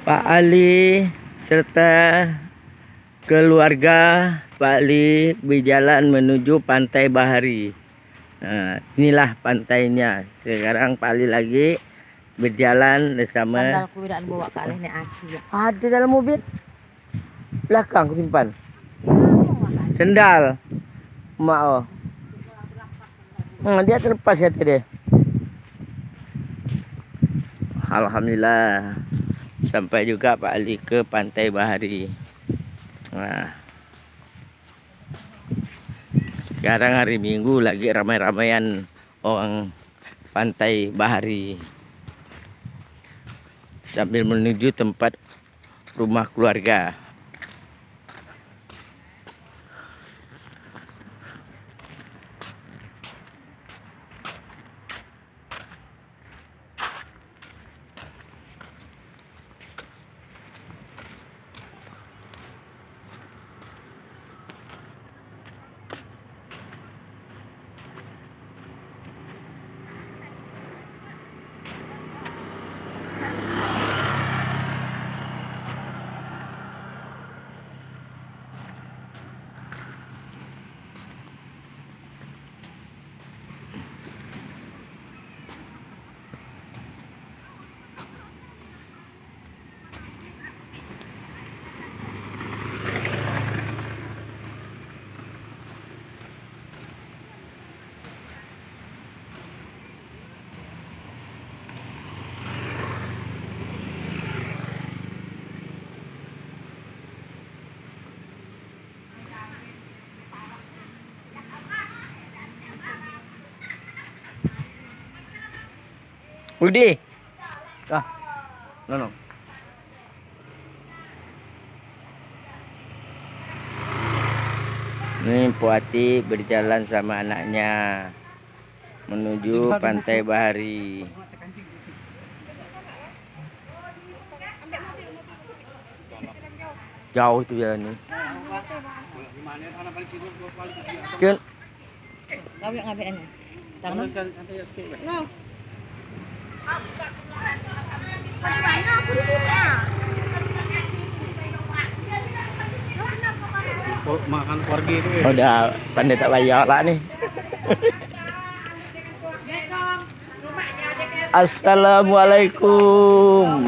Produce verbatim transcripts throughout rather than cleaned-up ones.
Pak Ali serta keluarga Pak Ali berjalan menuju Pantai Bahari. Nah, inilah pantainya. Sekarang Pak Ali lagi berjalan bersama. Sandalku tidak bawa ke alih aki. Ada dalam mobil. Belakang aku simpan. Sendal. Mak oh. Hmm, dia terlepas kata dia. Alhamdulillah. Sampai juga Pak Ali ke Pantai Bahari. Nah, sekarang hari Minggu lagi ramai-ramaian orang Pantai Bahari sambil menuju tempat rumah keluarga. Budi. Ah. No, no. Ini Puati berjalan sama anaknya menuju Pantai Bahari. Jauh itu jalan ini. Kun. Kau yang ngapain? Tangan. No. Oh, makan keluarga itu ya? Udah pandai tak bayar lah nih. Assalamualaikum.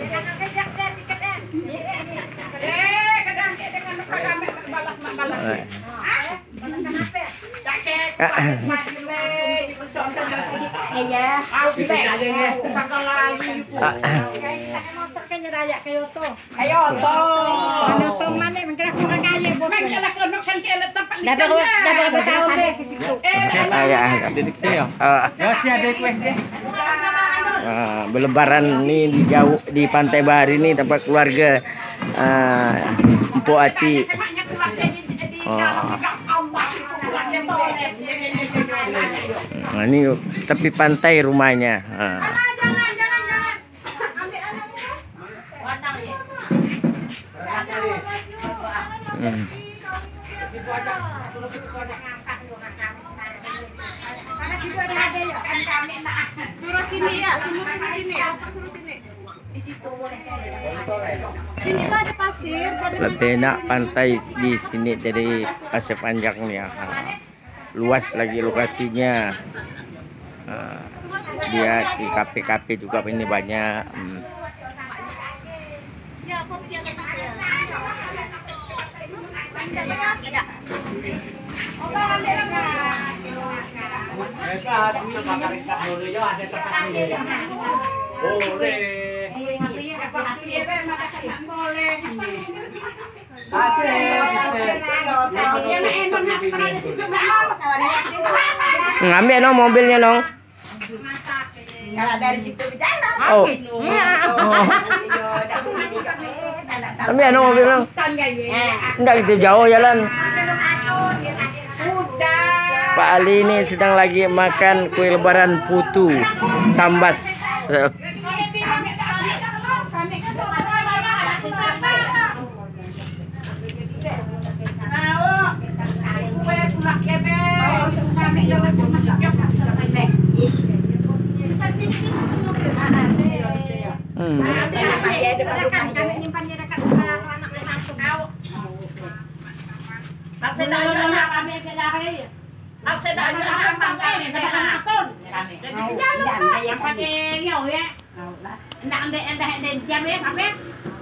Berlebaran nih di jauh di Pantai Bahari ini tempat keluarga uh, Mpok Ati. Oh. Nah, ini tepi pantai rumahnya. Nah. Hmm. Suruh sini ya, suruh sini ya, suruh sini. Di situ boleh. Sini ada pasir. Lebih enak pantai di sini dari pasir panjangnya. Nah, luas lagi lokasinya. Nah, dia di kafe-kafe juga ini banyak. Hmm. Ngambil no mobilnya nong. Kalau dari situ ke jalan. Oh. Ambil no mobil nong. Enggak gitu jauh jalan. Pak Ali ini sedang lagi makan kue lebaran putu sambas. Hmm. Kan kami nyimpan dia dekat anak langsung. Kasi na anak kami kilari. Kasi na anak pangkay sa panaton. Kami. Yang pati yo ya. Ndak ndak ndak jam ya kami.